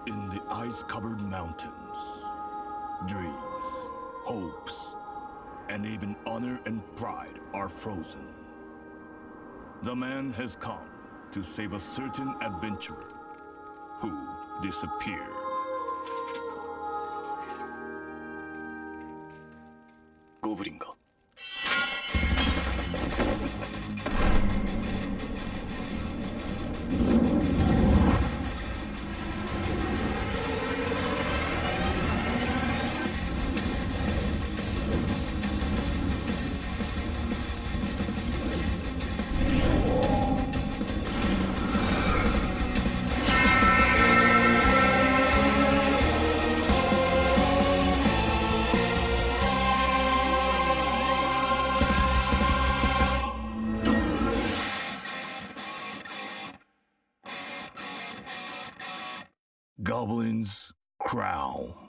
In the ice-covered mountains, dreams, hopes, and even honor and pride are frozen. The man has come to save a certain adventurer who disappeared. 고블인가? Goblin's Crown.